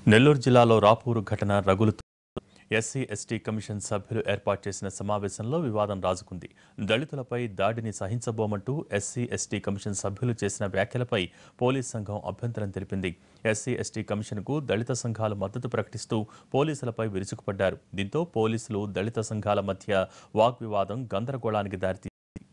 నెల్లూరు జిల్లాలో రాపూరు ఘటన రగులుతూ SC ST commission సభ్యులు ఏర్పాటు చేసిన సమావేశంలో వివాదం రాజుకుంది. దళితులపై దాడిని సహించబోమంటూ ఎస్సీ ఎస్టీ కమిషన్ సభ్యులు చేసిన వ్యాఖ్యలపై పోలీస్ సంఘం అభ్యంతరం తెలిపింది. ఎస్సీ ఎస్టీ కమిషన్కు దళిత సంఘాలు మద్దతు ప్రకటిస్తూ పోలీసులపై విరుచుకుపడ్డారు. దీంతో పోలీసులు దళిత సంఘాల మధ్య వాగ్వివాదం గందరగోళానికి దారితీసింది.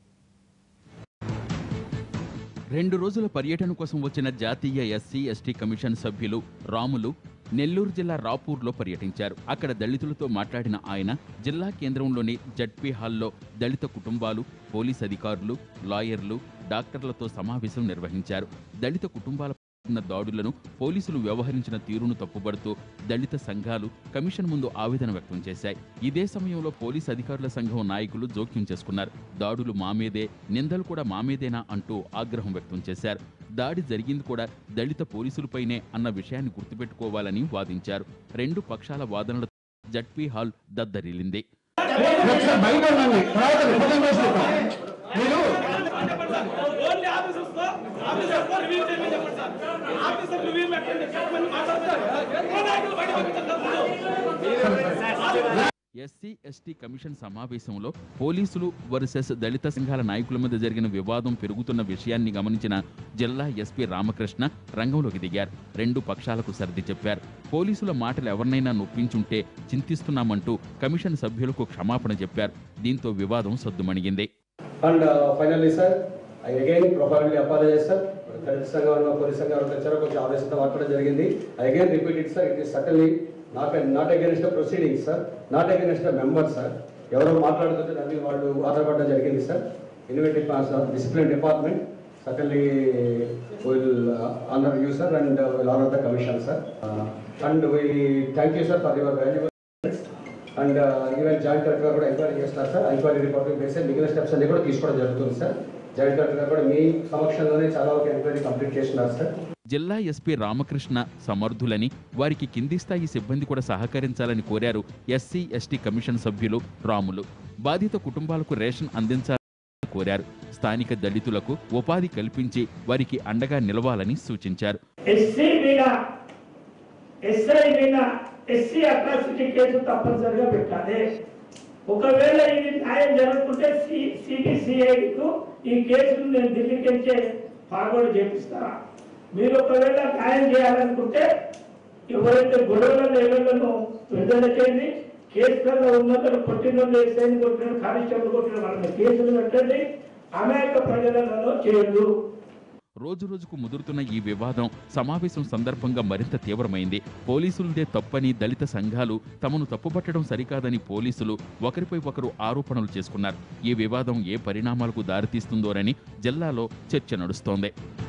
2 రోజుల పర్యటన కోసం వచ్చిన జాతీయ ఎస్సీ ఎస్టీ కమిషన్ సభ్యులు రాములు నెల్లూరు జిల్లా రాపూర్లో పర్యటించారు. అక్కడ దళితులతో మాట్లాడిన ఆయన జిల్లా కేంద్రంలోని జడ్పీ హాల్లో దళిత కుటుంబాలు, పోలీస్ అధికారులు, లాయర్లు, డాక్టర్లతో సమావేశం నిర్వహించారు. దళిత కుటుంబాల దాడులను పోలీసులు వ్యవహరించిన తీరును తప్పుబడుతూ దళిత సంఘాలు కమిషన్ ముందు ఆవేదన వ్యక్తం చేశాయి. ఇదే సమయంలో పోలీస్ అధికారుల సంఘం నాయకులు జోక్యం చేసుకున్నారు. దాడులు మామీదే, నిందలు కూడా మామీదేనా అంటూ ఆగ్రహం వ్యక్తం చేశారు. దాడి జరిగింది కూడా దళిత పోలీసులపైనే అన్న విషయాన్ని గుర్తుపెట్టుకోవాలని వాదించారు. 2 పక్షాల వాదనలతో జడ్పీ హాల్ దద్దరిల్లింది. ఎస్సీ ఎస్టీ కమిషన్ సమావేశంలో పోలీసులు వర్సెస్ దళిత సంఘాల నాయకుల మధ్య జరిగిన వివాదం పెరుగుతున్న విషయాన్ని గమనించిన జిల్లా ఎస్పీ రామకృష్ణ రంగంలోకి దిగారు. 2 పక్షాలకు సర్ది చెప్పారు. పోలీసుల మాటలు ఎవరినైనా నొప్పించుంటే చింతిస్తున్నామంటూ కమిషన్ సభ్యులకు క్షమాపణ చెప్పారు. దీంతో వివాదం సద్దుమణిగింది. I again profoundly apologize, sir. దళిత సంఘంలో పోలీస్ సంఘాలు వచ్చారో కొంచెం ఆవేశంతో మాట్లాడడం జరిగింది. I again repeat it, sir. It is certainly not against the proceedings, sir. Not against the members, sir. ఎవరో మాట్లాడుతుంటే దాన్ని వాళ్ళు ఆధారపడడం జరిగింది, sir. Innovative discipline department certainly will honor you, sir, and will honor the commission, sir. And we thank you, sir, for your valuable and even joint collector కూడా enquiry చేస్తారు, sir. Enquiry report base మిగిలిన steps అన్ని కూడా తీసుకోవడం జరుగుతుంది, sir. Joint collector కూడా మీ సమక్షంలోనే చాలా వరకు ఎంక్వైరీ కంప్లీట్ చేస్తున్నారు, సార్. జిల్లా ఎస్పీ రామకృష్ణ సమర్థులని, వారికి కింది స్థాయి సిబ్బంది కూడా సహకరించాలని కోరారు ఎస్సీ ఎస్టీ కమిషన్ సభ్యులు రాములు. బాధిత కుటుంబాలకు రేషన్ అందించాలని కోరారు. స్థానిక దళితులకు ఉపాధి కల్పించి వారికి అండగా నిలవాలని సూచించారు. ఎస్సీ అట్రాసిటీ కేసు తప్పనిసరిగా పెట్టాలి. ఒకవేళ ఇది న్యాయం జరుగుతుంటే సిబిసిఐకు ఈ కేసును నేను ఢిల్లీకి వచ్చే ఫార్వర్డ్ చేపిస్తా. మీరు ఒకవేళ న్యాయం చేయాలనుకుంటే ఎవరైతే గొడవల ఎవరిలను విడుదల చేయండి, కేసులలో ఉన్నతను కొట్టిన ఎస్ఐని కొట్టిన కానిస్టేబుల్ కొట్టిన వాళ్ళని కేసులు పెట్టండి, అనేక ప్రజలలో చేయదు. రోజు రోజుకు ముదురుతున్న ఈ వివాదం సమావేశం సందర్భంగా మరింత తీవ్రమైంది. పోలీసులదే తప్పని దళిత సంఘాలు, తమను తప్పుపట్టడం సరికాదని పోలీసులు ఒకరిపై ఒకరు ఆరోపణలు చేసుకున్నారు. ఈ వివాదం ఏ పరిణామాలకు దారితీస్తుందోనని జిల్లాలో చర్చ నడుస్తోంది.